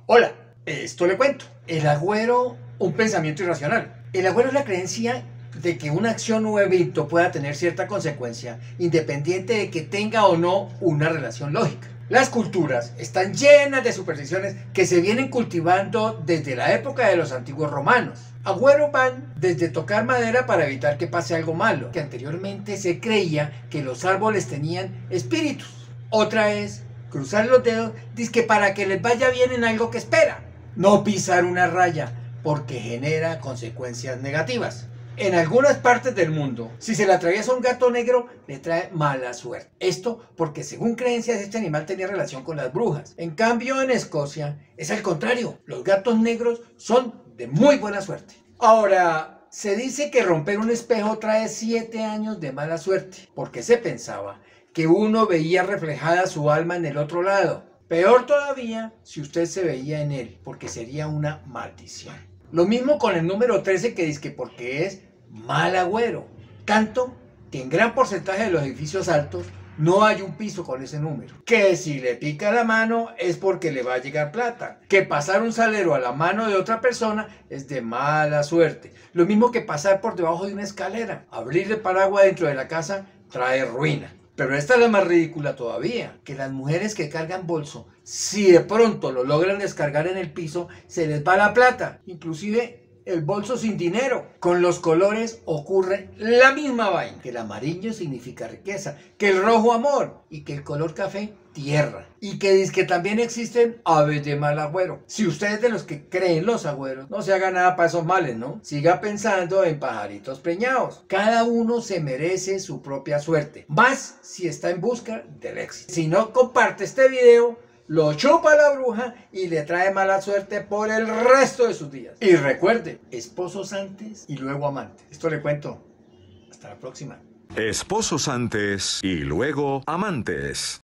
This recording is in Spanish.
Hola, esto le cuento. El agüero, un pensamiento irracional. El agüero es la creencia de que una acción o evento pueda tener cierta consecuencia, independiente de que tenga o no una relación lógica. Las culturas están llenas de supersticiones que se vienen cultivando desde la época de los antiguos romanos. Agüero van desde tocar madera para evitar que pase algo malo, que anteriormente se creía que los árboles tenían espíritus. Otra es cruzar los dedos, dizque para que les vaya bien en algo que espera. No pisar una raya, porque genera consecuencias negativas. En algunas partes del mundo, si se le atraviesa un gato negro, le trae mala suerte. Esto porque según creencias este animal tenía relación con las brujas. En cambio en Escocia es al contrario, los gatos negros son de muy buena suerte. Ahora, se dice que romper un espejo trae 7 años de mala suerte, porque se pensaba que uno veía reflejada su alma en el otro lado. Peor todavía si usted se veía en él, porque sería una maldición. Lo mismo con el número 13 que dice que porque es mal agüero. Tanto que en gran porcentaje de los edificios altos no hay un piso con ese número. Que si le pica la mano es porque le va a llegar plata. Que pasar un salero a la mano de otra persona es de mala suerte. Lo mismo que pasar por debajo de una escalera. Abrir el paraguas dentro de la casa trae ruina. Pero esta es la más ridícula todavía, que las mujeres que cargan bolso, si de pronto lo logran descargar en el piso, se les va la plata, inclusive el bolso sin dinero. Con los colores ocurre la misma vaina, que el amarillo significa riqueza, que el rojo amor y que el color café tierra. Y que dice que también existen aves de mal agüero. Si usted es de los que creen los agüeros, no se haga nada para esos males, ¿no? Siga pensando en pajaritos preñados. Cada uno se merece su propia suerte, más si está en busca del éxito. Si no comparte este video, lo chupa la bruja y le trae mala suerte por el resto de sus días. Y recuerde, esposos antes y luego amantes. Esto le cuento. Hasta la próxima. Esposos antes y luego amantes.